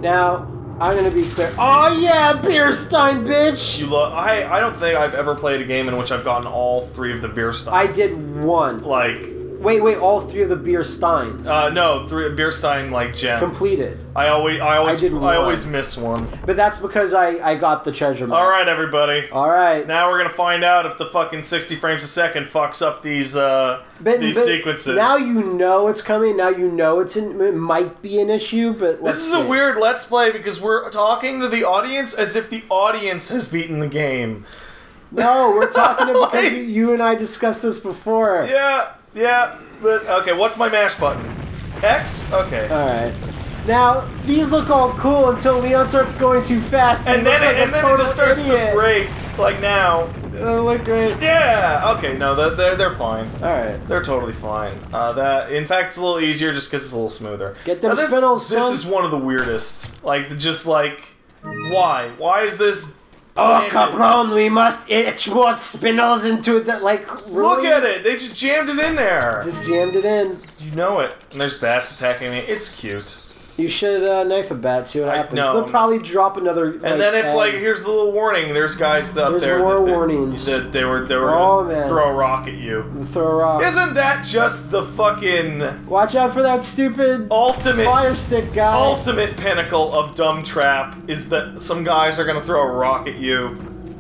Now, I'm gonna be clear. Oh yeah, beer stein, bitch! You love. I don't think I've ever played a game in which I've gotten all 3 of the beer steins. I did one. Like. Wait, all 3 of the beer steins. No, 3 beer stein like gems. Completed. I always one. miss one. But that's because I got the treasure map. All right, everybody. All right. Now we're gonna find out if the fucking 60 frames a second fucks up these sequences. Now you know it's coming. Now you know it might be an issue. But this is a weird Let's Play because we're talking to the audience as if the audience has beaten the game. No, we're talking about because you and I discussed this before. Yeah, but okay, what's my mash button? X? Okay. Alright. Now, these look all cool until Leon starts going too fast and then it just starts to break, like now. They look great. Yeah, okay, no, they're fine. Alright. They're totally fine. In fact, it's a little easier just because it's a little smoother. Get them spindles, This is one of the weirdest. Like, just like, why? Why is this... Oh, Capron, we must export spindles into the, like, really? Look at it! They just jammed it in there! Just jammed it in. You know it. And there's bats attacking me. It's cute. You should knife a bat, see what happens. No, They'll probably drop another. Like, and then it's like, here's the little warning. There's guys up there. There's more warnings. That they were gonna throw a rock at you. Throw a rock. Isn't that just the fucking... Watch out for that stupid ultimate fire stick guy. Ultimate pinnacle of dumb trap is that some guys are gonna throw a rock at you.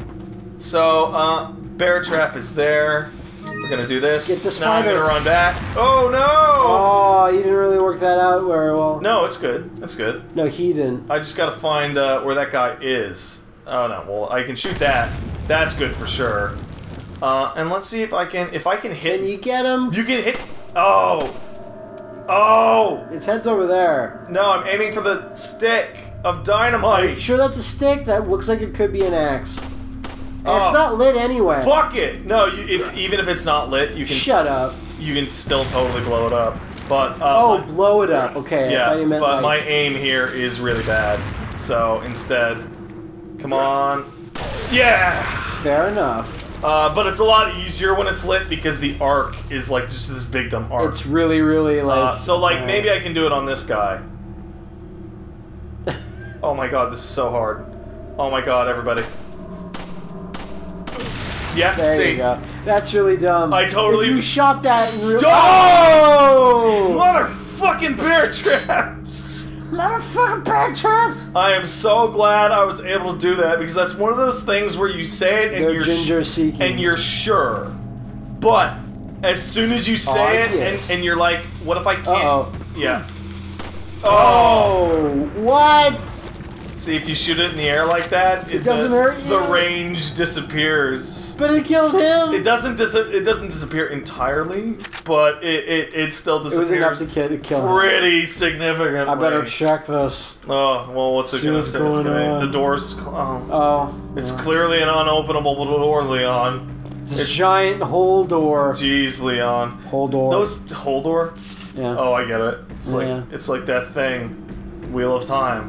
So, bear trap is there. We're gonna do this. Get the spider. Now I'm gonna run back. Oh no! Oh, you didn't really work that out very well. No, it's good. It's good. No, he didn't. I just gotta find where that guy is. Oh no, well I can shoot that. That's good for sure. And let's see if I can hit. Can you get him? You can hit. Oh! His head's over there. No, I'm aiming for the stick of dynamite. Are you sure that's a stick? That looks like it could be an axe. And it's not lit anyway. Fuck it! No, even if it's not lit, you can... Shut up. You can still totally blow it up. But, blow it up. Okay, yeah, I thought you meant but like... my aim here is really bad. So, instead... Come on. Yeah! Fair enough. But it's a lot easier when it's lit because the arc is like just this big dumb arc. It's really, really like... so, like, maybe I can do it on this guy. Oh my god, this is so hard. Oh my god, everybody. Yeah, there you go. That's really dumb. I totally... If you shot that in real... Oh! Motherfucking bear traps! Motherfucking bear traps! I am so glad I was able to do that because that's one of those things where you say it and you're sure. But as soon as you say it and you're like, what if I can't? Yeah. Oh! What? See, if you shoot it in the air like that, it doesn't hurt you. The range disappears. But it killed him. It doesn't disappear entirely, but it still disappears. It was enough to kill him. Pretty significantly. I better check this. Oh well, what's it gonna say? The door's it's clearly an unopenable door, Leon. It's a giant hole door. Jeez, Leon. Hole door. Those hole door? Yeah. Oh, I get it. It's like that thing, Wheel of Time.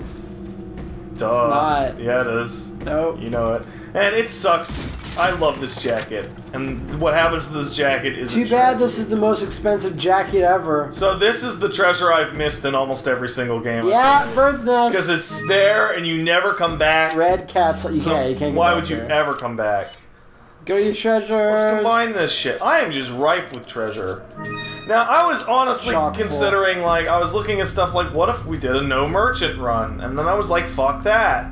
Duh. It's not. Yeah, it is. Nope. You know it. And it sucks. I love this jacket. And what happens to this jacket is too bad this is the most expensive jacket ever. So this is the treasure I've missed in almost every single game. Yeah, Bird's Nest. Because it's there and you never come back. Red cats. You can't why would you ever come back? Go to your treasure. Let's combine this shit. I am just ripe with treasure. Now, I was honestly considering, like, I was looking at stuff like, what if we did a no merchant run? And then I was like, fuck that.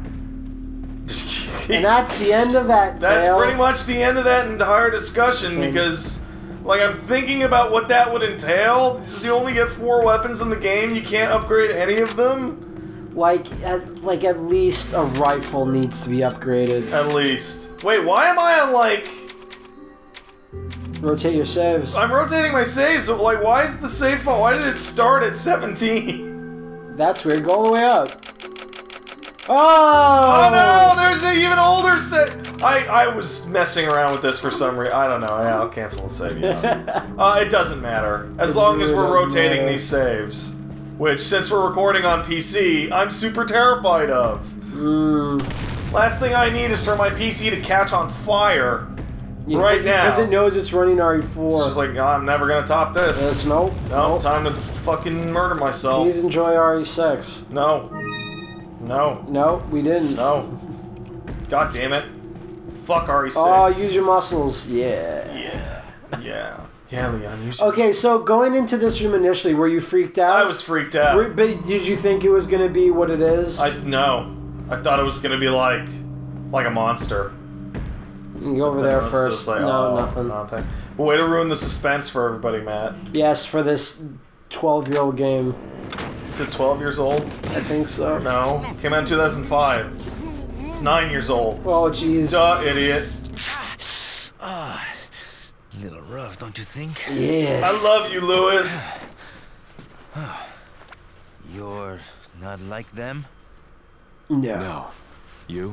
And that's the end of that That's pretty much the end of that entire discussion, because, like, I'm thinking about what that would entail. You only get 4 weapons in the game, you can't upgrade any of them. Like at least a rifle needs to be upgraded. At least. Wait, why am I on, like... Rotate your saves. I'm rotating my saves, so, like, why is the save file? Why did it start at 17? That's weird. Go all the way up. Oh! Oh no! There's an even older save. I was messing around with this for some reason. I don't know. Yeah, I'll cancel the save. Yeah. It doesn't matter as long as we're rotating these saves. Which, since we're recording on PC, I'm super terrified of. Last thing I need is for my PC to catch on fire. Yeah, right now. Because it knows it's running RE4. It's just like, I'm never gonna top this. Nope. Nope. Time to fucking murder myself. Please enjoy RE6. No. No. No, we didn't. No. God damn it. Fuck RE6. Oh, use your muscles. Yeah. Yeah. Yeah. Yeah, Leon, use your... Okay, so going into this room initially, were you freaked out? I was freaked out. But did you think it was going to be what it is? No. I thought it was going to be like a monster. You can go over there first. Like, no, oh, nothing. Way to ruin the suspense for everybody, Matt. Yes, for this 12-year-old game. Is it 12 years old? I think so. No. Came out in 2005. It's 9 years old. Oh, jeez. Duh, idiot. Little rough, don't you think? Yeah. I love you, Lewis. You're not like them? No. You?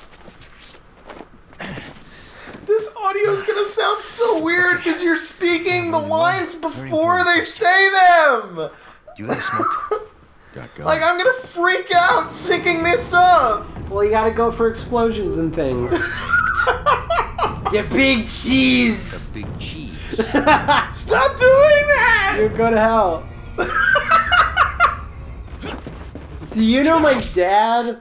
This audio is gonna sound so weird because you're speaking the lines before they say them. You gotta smoke. Got gun. Like, I'm gonna freak out syncing this up. Well, you gotta go for explosions and things. The big cheese! The big cheese. Stop doing that! You go to hell. Do you know my dad?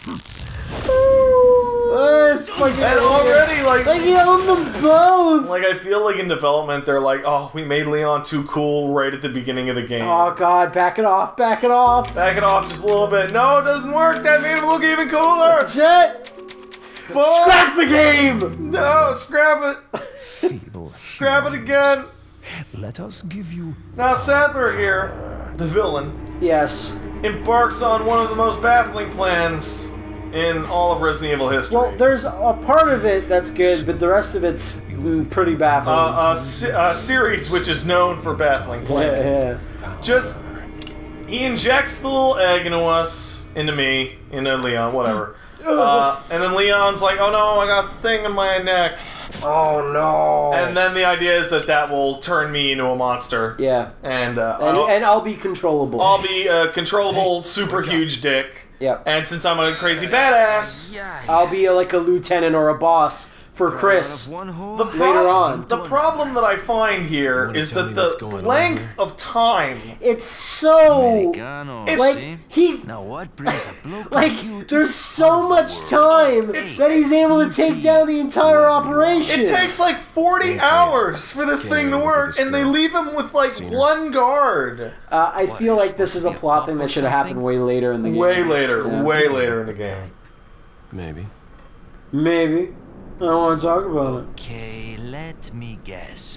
This fucking And already, like he owned them both! Like, I feel like in development, they're like, oh, we made Leon too cool right at the beginning of the game. Oh god, back it off, back it off! Back it off just a little bit. No, it doesn't work. That made him look even cooler. Jet! Fuck. Scrap the game! No, scrap it. Feeble. Scrap it again. Let us give you... Now, Sadler here, the villain, Yes. embarks on one of the most baffling plans in all of Resident Evil history. Well, there's a part of it that's good, but the rest of it's pretty baffling. A series which is known for baffling plans. Yeah. Just, he injects the little egg into us, into me, into Leon, whatever. And then Leon's like, oh no, I got the thing in my neck. Oh no. And then the idea is that will turn me into a monster. Yeah. And I'll be controllable. I'll be a controllable, super huge dick. Yep. And since I'm a crazy badass, I'll be like a lieutenant or a boss for Chris. Later on. The problem that I find here is that the length of time. It's so like he now what brings a bloke like you to there's so much time that he's able to take down the entire operation. It takes like 40 hours for this thing to work, and they leave him with like one guard. I feel like this is a plot thing that should have happened way later in the game. Way later in the game. Maybe. Maybe. I don't want to talk about it. Okay, let me guess.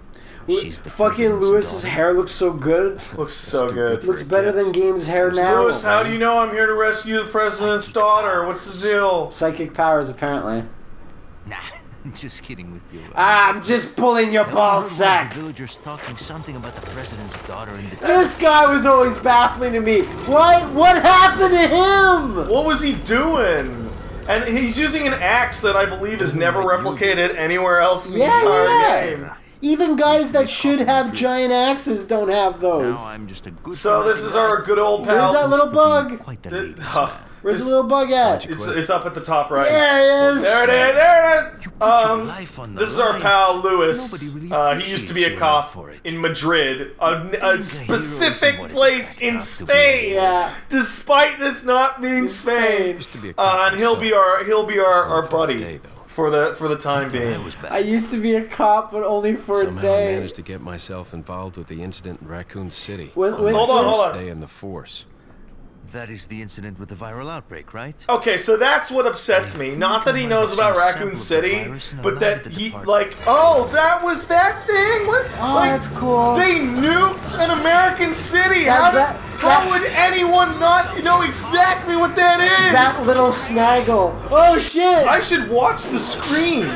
Fucking Lewis's hair looks so good. Looks so good. Looks better than Game's hair now. Lewis, how do you know I'm here to rescue the president's daughter? What's the deal? Psychic powers, apparently. Nah, just kidding with you. I'm just pulling your ball sack. The villagers talking something about the president's daughter in the... This guy was always baffling to me. What happened to him? What was he doing? And he's using an axe that I believe is never replicated anywhere else in the entire game. Even guys that should have giant axes don't have those. Now I'm just a good So this is our good old pal. Where's that little bug? Quite the Where's the little bug at? It's up at the top right. There it is. There it is. There it is. This is our pal Lewis. He used to be a cop in Madrid, a specific place in Spain. Yeah. Despite this not being Spain, and he'll be our buddy for the time being. I used to be a cop, but only for Somehow a day. I managed to get myself involved with the incident in Raccoon City. Hold on. Day in the force. That is the incident with the viral outbreak, right? Okay, so that's what upsets me. Not that he knows about Raccoon City, but that he, like, oh, that was that thing? What? Oh, like, that's cool. They nuked an American city! How would anyone not know exactly what that is? That little snaggle. Oh, shit! I should watch the screen.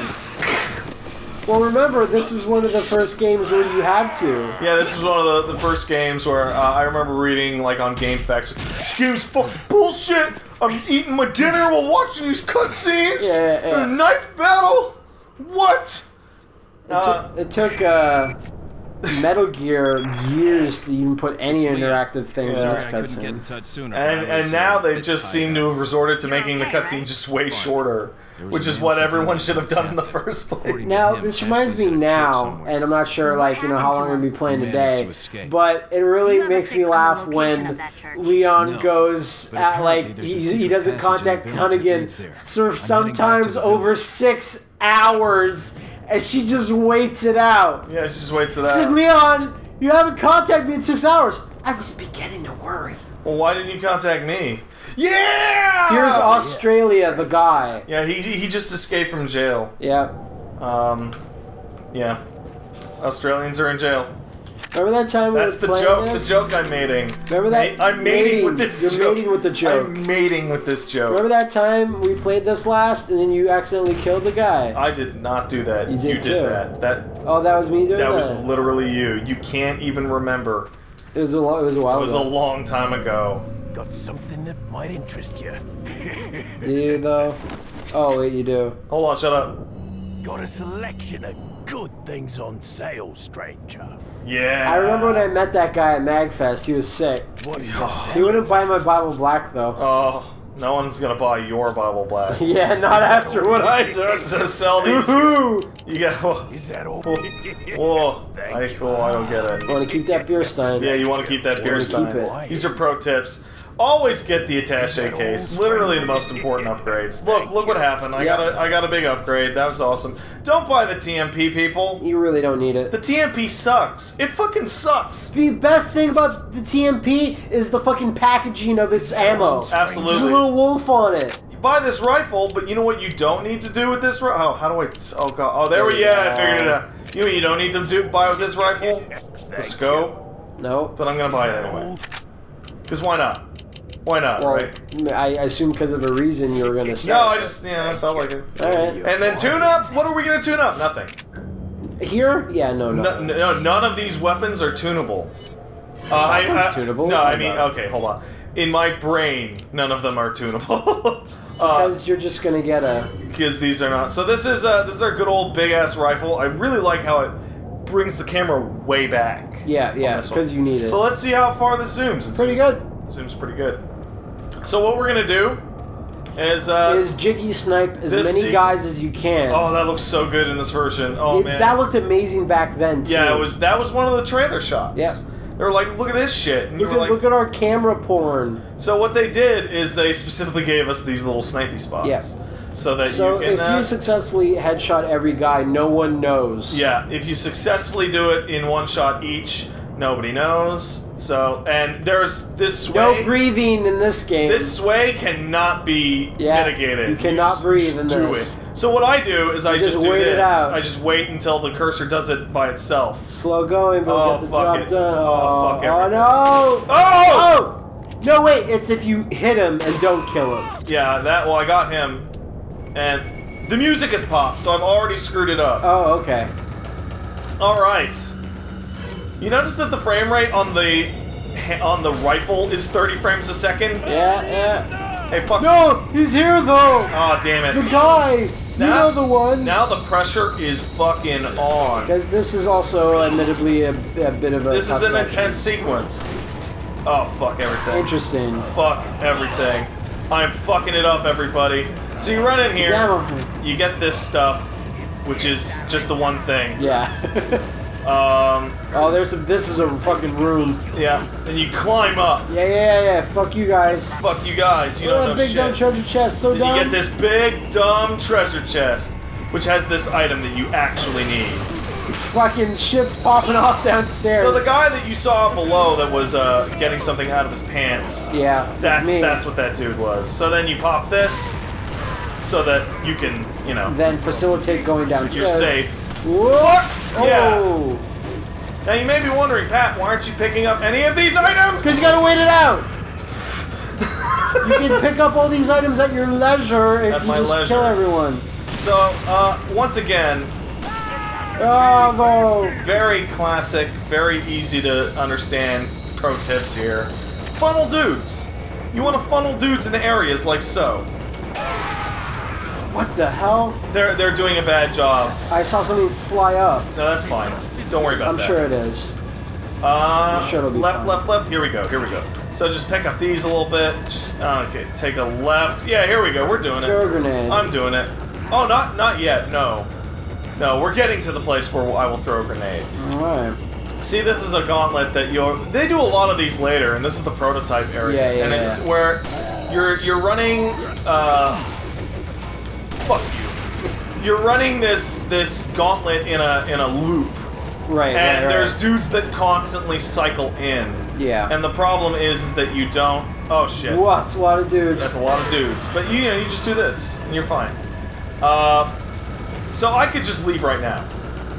Well, remember, this is one of the first games where you had to. Yeah, this is one of the first games where I remember reading, like, on GameFAQs, this game's fucking bullshit! I'm eating my dinner while watching these cutscenes! Yeah. A knife battle? What? It took Metal Gear years to even put any Sweet. interactive things in Yeah. its I couldn't get in cutscenes. touch sooner. And now they just seem to have resorted to making the cutscenes just way shorter, which is what everyone should have done in the first place. Now, this reminds me now, and I'm not sure, like, you know, how long I'm going to be playing today, but it really makes me laugh when Leon goes at, like, he doesn't contact Hunnigan for sometimes over 6 hours, and she just waits it out. Yeah, she just waits it She said, out. Leon, you haven't contacted me in 6 hours. I was beginning to worry. Well, why didn't you contact me? Yeah! Here's Australia, the guy. Yeah, he just escaped from jail. Yep. Yeah. Australians are in jail. Remember that time we That's were the playing joke. this? The joke I'm mating. Remember that? I'm mating with this You're joke. mating with the joke. I'm mating with this joke. Remember that time we played this last, and then you accidentally killed the guy? I did not do that. You did too. that. Oh, that was me doing that? That was literally you. You can't even remember. It was a while It was a ago. long time ago. Got something that might interest you. Do you, though? Oh, wait, you do. Hold on, shut up. Got a selection of good things on sale, stranger. Yeah. I remember when I met that guy at MagFest. He was sick. What is He wouldn't buy my Bible Black, though. Oh, no one's gonna buy your Bible Black. Yeah, not after what I did. Sell these. Woohoo! You got. Is that all? Whoa. I don't get it. I want to keep that beer stein. Yeah, you want to keep that beer Wanna stein. keep it. These are pro tips. Always get the attaché case. Literally the most important upgrades. Look what happened. I got a big upgrade. That was awesome. Don't buy the TMP, people. You really don't need it. The TMP sucks. It fucking sucks. The best thing about the TMP is the fucking packaging of its ammo. There's a Absolutely. little wolf on it. You buy this rifle, but you know what you don't need to do with this rifle? Oh, how do I... Oh, God. Oh, there we... Yeah, I figured it out. You know what you don't need to buy with this rifle? The scope. No. But I'm gonna buy it anyway. Because why not? Why not, Well, right? I assume because of a reason you were going to say. No, I felt like it. Alright. And then tune up? What are we gonna tune up? Nothing. Here? Yeah, no. No, none of these weapons are tunable. Weapons tunable? No, I Hold mean, on. okay, hold on. In my brain, none of them are tunable. Because you're just going to get a... Because these are not. So this is our good old big ass rifle. I really like how it brings the camera way back. Yeah, on this one. because you need it. So let's see how far this zooms. It Pretty zooms- good. Zooms pretty good. So what we're gonna do is Jiggy snipe as this many guys as you can. oh, that looks so good in this version. Oh man, That looked amazing back then, too. yeah, that was one of the trailer shots. Yeah. They were like, look at this shit. And you were like, Look at our camera porn. so what they did is they specifically gave us these little snipey spots. Yeah. So that So you can. if you successfully headshot every guy, no one knows. Yeah, if you successfully do it in one shot each, nobody knows. So, and there's this sway. No breathing in this game. This sway cannot be mitigated. you cannot just breathe in do this. it. So what I do is I just just do wait it this. out. I just wait until the cursor does it by itself. Slow going, but Oh, we'll get the fuck job it. done. Oh, fuck oh everything. no! Oh! Oh! No, wait, it's if you hit him and don't kill him. Yeah, well, I got him, and the music has popped, so I've already screwed it up. Oh, okay. All right. You notice that the frame rate on the rifle is 30 frames a second? Yeah. Hey, fuck. No, he's here though! Oh, damn The it. guy! You Now- know the one! Now the pressure is fucking on. Because this is also, admittedly, a bit of a This is tough an section. intense sequence. Oh, fuck everything. Interesting. Fuck everything. I'm fucking it up, everybody. So you run in here, Damn. you get this stuff, which is just the one thing. Yeah. Um, Oh, this is a fucking room. yeah. Then you climb up. Yeah. Fuck you guys. Fuck you guys, you Look don't at know that big dumb shit. treasure chest, so Then dumb. you get this big, dumb treasure chest, which has this item that you actually need. Fucking shit's popping off downstairs. So the guy that you saw below that was getting something out of his pants, Yeah, me. that's what that dude was. So then you pop this, so that you can, you know, Then facilitate going downstairs. you're safe. What? Yeah. Oh. Now you may be wondering, Pat, why aren't you picking up any of these items? Because you gotta wait it out. You can pick up all these items at your leisure if At you my just leisure. kill everyone. So, once again, Bravo. very classic, very easy to understand pro tips here. Funnel dudes. You want to funnel dudes into areas like so. What the hell? They're doing a bad job. I saw something fly up. No, that's fine. Don't worry about that. I'm sure it is. I'm sure it'll be left, fine. Left. Here we go. So just pick up these a little bit. Just okay. Take a left. Yeah, here we go. We're doing it. Throw a grenade. I'm doing it. Oh, not yet. No. We're getting to the place where I will throw a grenade. All right. See, this is a gauntlet that they do a lot of these later, and this is the prototype area. And it's where you're running. Fuck you. You're running this gauntlet in a loop. Right. And there's dudes that constantly cycle in. Yeah. And the problem is that you don't. Oh shit. What? That's a lot of dudes. That's a lot of dudes. But you just do this and you're fine. So I could just leave right now.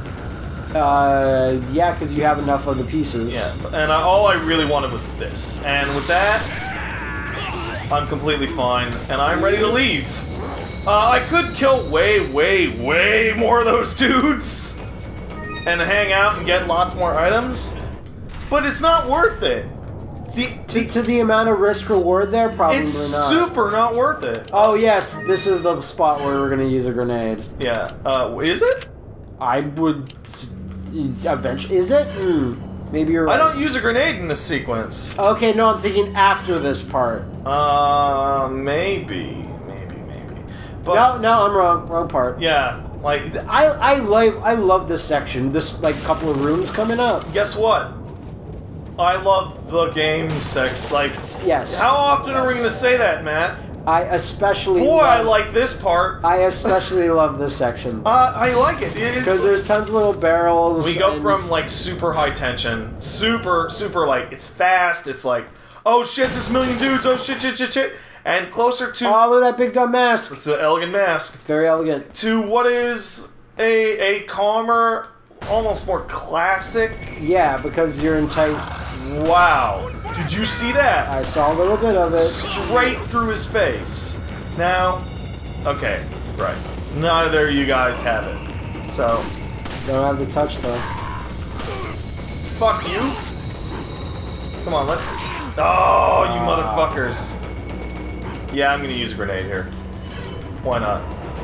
Yeah, because you have enough of the pieces. Yeah. And all I really wanted was this. And with that, I'm completely fine, and I'm ready to leave. I could kill way more of those dudes and hang out and get lots more items, but it's not worth it. To the amount of risk reward there, probably it's not. It's super not worth it. Oh yes, this is the spot where we're gonna use a grenade. Yeah. Is it? I would eventually. Is it? Maybe you're right. I don't use a grenade in this sequence. Okay, no, I'm thinking after this part. Maybe. But no, I'm wrong. Wrong part. Yeah, like I love this section. This couple of rooms coming up. Guess what? I love the game like yes. How often are we going to say that, Matt? I especially I like this part. I especially love this section. I like it because there's tons of little barrels. We go from like super high tension, super like it's fast. It's like, oh shit, there's a million dudes. Oh shit. And closer to... Oh, look at that big dumb mask. It's an elegant mask. It's very elegant. To what is a calmer, almost more classic... Yeah, because you're in tight... Wow. Did you see that? I saw a little bit of it. Straight through his face. Now... Okay, right. Neither of you guys have it. So... Don't have the touch, though. Fuck you. Come on, let's... Oh, you motherfuckers. Yeah, I'm gonna use a grenade here. Why not?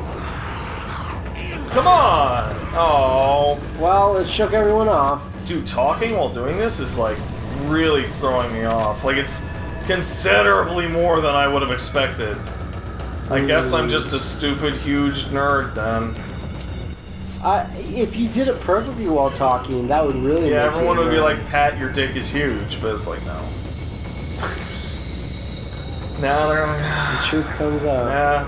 Come on! Oh. Well, it shook everyone off. Dude, talking while doing this is like really throwing me off. Like it's considerably more than I would have expected. I guess I'm just a stupid, huge nerd then. If you did it perfectly while talking, that would really yeah, make everyone you would be like, Pat, your dick is huge, but it's like, no. Now they're not. The truth comes out. Yeah.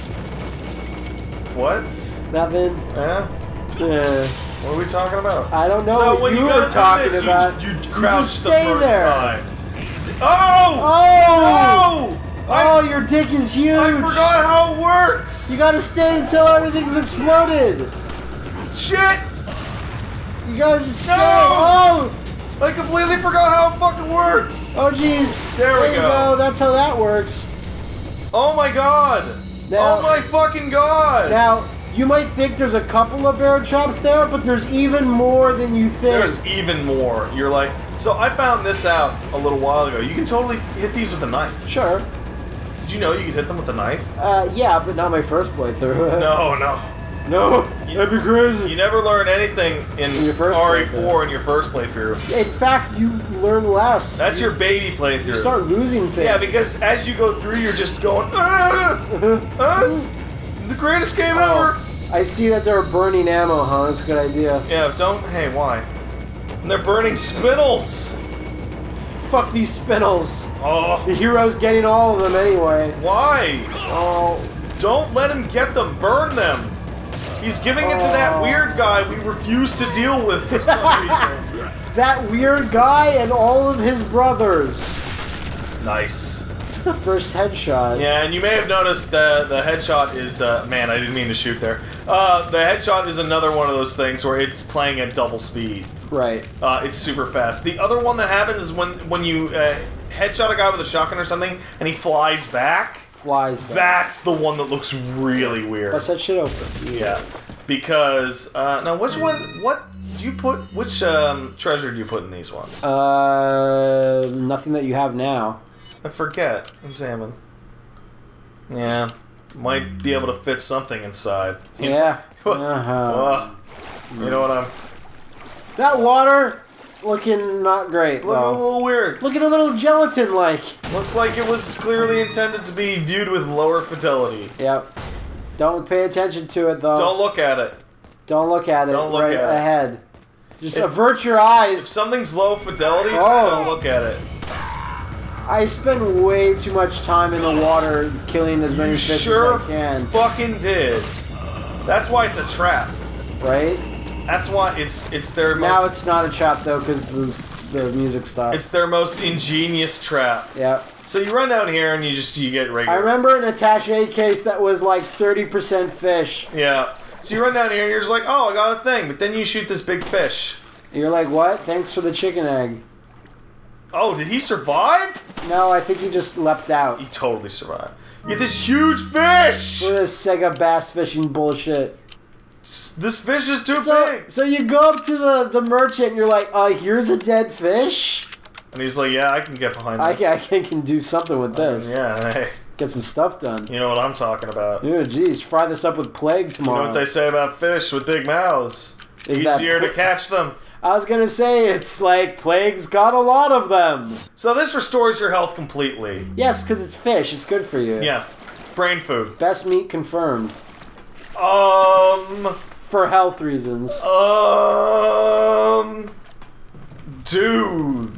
What? Nothing. Yeah. Yeah. What are we talking about? I don't know. So what when you were talking this, about, you crouched the first there. time. Oh! Oh! No! Oh, your dick is huge. I forgot how it works. You gotta stay until everything's exploded. Shit! You gotta just stay. Oh! I completely forgot how it fucking works! Oh jeez. There we go. That's how that works. Oh my god! Now, oh my fucking god! Now, you might think there's a couple of bear traps there, but there's even more than you think. There's even more. You're like... So I found this out a little while ago. You can totally hit these with a knife. Sure. Did you know you could hit them with a knife? Yeah, but not my first playthrough. No. No, that'd be crazy. You never learn anything in your first RE4 in your first playthrough. In fact, you learn less. That's your baby playthrough. You start losing things. Yeah, because as you go through, you're just going, this is the greatest game ever. I see that they're burning ammo, huh? That's a good idea. Yeah, hey, why? And they're burning spinels. Fuck these spinels. Oh. The hero's getting all of them anyway. Why? Oh. Don't let him get them. Burn them. He's giving it to that weird guy we refuse to deal with for some reason. That weird guy and all of his brothers. Nice. It's the first headshot. Yeah, and you may have noticed that the headshot is... man, I didn't mean to shoot there. The headshot is another one of those things where it's playing at double speed. Right. It's super fast. The other one that happens is when you headshot a guy with a shotgun or something, and he flies back. That's the one that looks really weird. Bust that shit open. Yeah, because now which one? What do you put? Which treasure do you put in these ones? Nothing that you have now. I forget. Examine. Yeah, might be able to fit something inside. Yeah. You know what I'm. That water looking not great, Looking a though. little weird. Looking a little gelatin-like. Looks like it was clearly intended to be viewed with lower fidelity. Yep. Don't pay attention to it, though. Don't look at it. Don't look at it. Don't look right at it. ahead. Just avert your eyes. If something's low fidelity, just don't look at it. I spend way too much time in the water killing as many fish as I can. Fucking did. That's why it's a trap. Right? That's why it's their most... Now it's not a trap, though, because the music stopped. It's their most ingenious trap. Yep. So you run down here and you get regular. I remember an attaché case that was like 30% fish. Yeah. So you run down here and you're just like, oh, I got a thing. But then you shoot this big fish. And you're like, what? Thanks for the chicken egg. Oh, did he survive? No, I think he just leapt out. He totally survived. You get this huge fish! For this Sega bass fishing bullshit. This fish is too big! So you go up to the merchant and you're like, here's a dead fish? And he's like, yeah, I can get behind this. I can do something with this. Yeah, hey. Get some stuff done. You know what I'm talking about. Oh, geez. Fry this up with plague tomorrow. You know what they say about fish with big mouths? Easier to catch them. I was gonna say, it's like plague's got a lot of them. So this restores your health completely. Yes, because it's fish. It's good for you. Yeah. It's brain food. Best meat confirmed. For health reasons. Dude.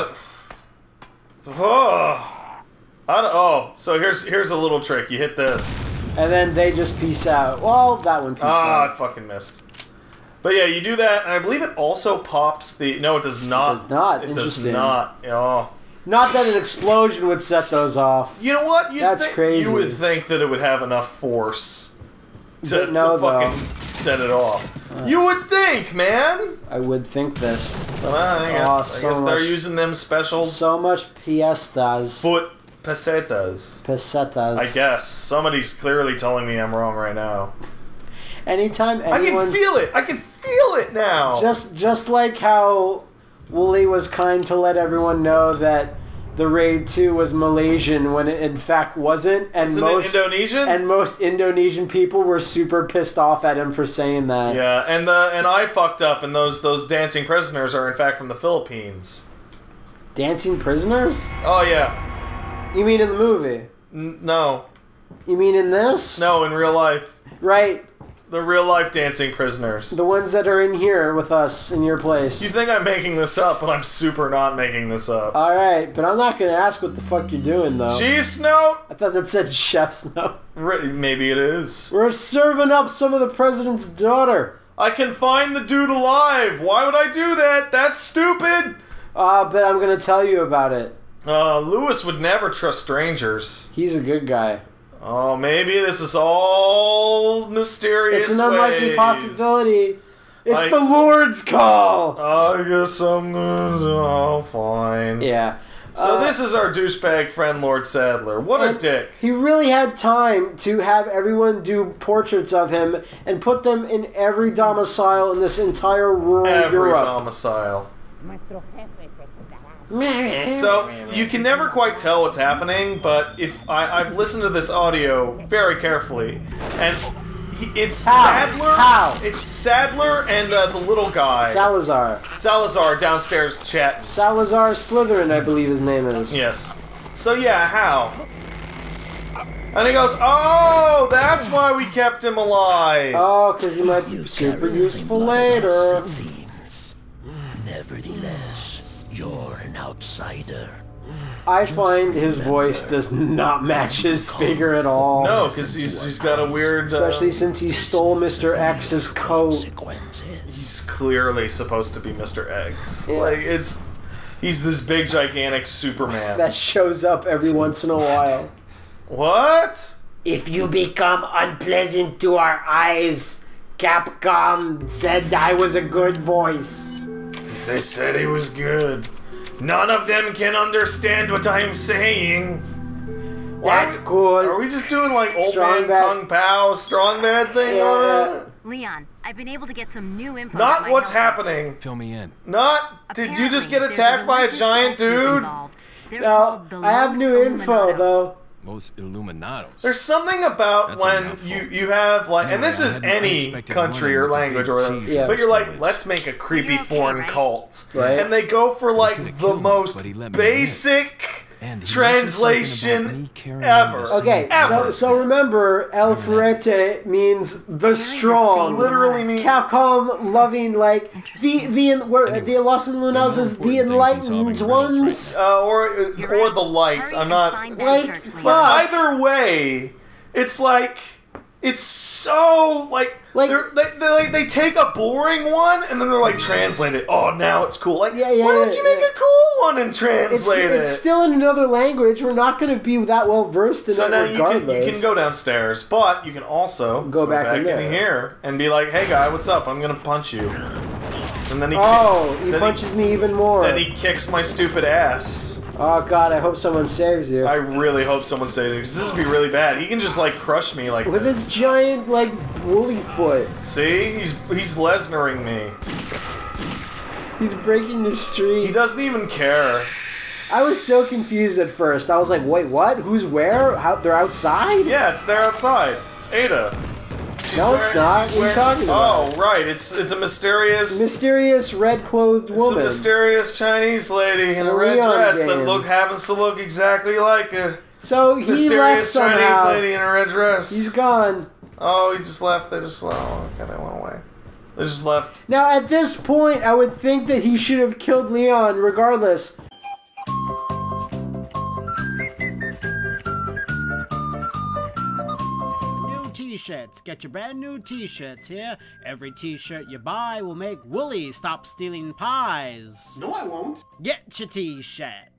So here's a little trick. You hit this. And then they just peace out. Well, that one peaced out. I fucking missed. But yeah, you do that, and I believe it also pops the... No, it does not. It does not. It Interesting. does not. Oh. Not that an explosion would set those off. You know what? That's crazy. You would think that it would have enough force to fucking set it off. You would think, man! I would think this. I guess they're using them special... So much piestas. Foot pesetas. Pesetas. I guess. Somebody's clearly telling me I'm wrong right now. Anytime anyone's... I can feel it! I can feel it now! Just like how Wooly was kind to let everyone know that the Raid 2 was Malaysian when it in fact wasn't, and Isn't it Indonesian? And most Indonesian people were super pissed off at him for saying that. Yeah, and I fucked up, and those dancing prisoners are in fact from the Philippines. Dancing prisoners? Oh yeah. You mean in the movie? No. You mean in this? No, in real life. Right. The real-life dancing prisoners. The ones that are in here with us, in your place. You think I'm making this up, but I'm super not making this up. Alright, but I'm not going to ask what the fuck you're doing, though. Chief's note! I thought that said chef's note. Maybe it is. We're serving up some of the president's daughter. I can find the dude alive! Why would I do that? That's stupid! But I'm going to tell you about it. Lewis would never trust strangers. He's a good guy. Oh, maybe this is all mysterious. It's an unlikely possibility. It's the Lord's call. I guess I'm good. Oh, fine. Yeah. So this is our douchebag friend, Lord Sadler. What a dick. He really had time to have everyone do portraits of him and put them in every domicile in this entire rural Europe. Every domicile. So, you can never quite tell what's happening, but if I've listened to this audio very carefully, and it's Sadler. How? It's Sadler and the little guy. Salazar downstairs chat. Salazar Slytherin, I believe his name is. Yes. So yeah, how? And he goes, oh, that's why we kept him alive. Oh, because he might be super useful later. Nevertheless, you're an outsider. I find his voice does not match his figure at all. No, because he's got a weird... Especially since he stole Mr. X's coat. He's clearly supposed to be Mr. X. Yeah. Like, he's this big, gigantic Superman. That shows up every once in a while. What? If you become unpleasant to our eyes, Capcom said I was a good voice. They said he was good. None of them can understand what I'm saying. That's cool. Are we just doing like old man Kung Pao strong bad thing on it? Leon, I've been able to get some new info. Not what's happening. Fill me in. Not. Did you just get attacked by a giant dude? No, I have new info though. Most Illuminados. There's something about That's when you have like, and this is any country or language or whatever, but you're like, let's make a creepy foreign cult, right? And they go for like the most basic translation ever. Okay, so remember, El Fuerte means the strong. Literally means Capcom loving like the Los Lunas is the enlightened ones, or the light. I'm not like either way. It's like it's so like they take a boring one and then they're like translate it. Oh, now it's cool. Like, why don't you make a cool one and translate it? It's still in another language. We're not going to be that well versed in it regardless. So now you can go downstairs, but you can also go back in here and be like, "Hey guy, what's up? I'm going to punch you." And then he punches me even more. Then he kicks my stupid ass. Oh god, I hope someone saves you. I really hope someone saves you, because this would be really bad. He can just like crush me like with his giant like woolly foot. See, he's Lesnaring me. He's breaking the street. He doesn't even care. I was so confused at first. I was like, wait, what? Who's where? How, they're outside? Yeah, they're outside. It's Ada. No, it's not. What are you talking about? Oh, right. It's a mysterious red-clothed woman. It's a mysterious Chinese lady in a red dress that happens to look exactly like a mysterious Chinese lady in a red dress. He's gone. Oh, he just left. They just okay, they went away. They just left. Now, at this point, I would think that he should have killed Leon regardless. T-shirts. Get your brand new T-shirts here. Every T-shirt you buy will make Wooly stop stealing pies. No, I won't. Get your T-shirt.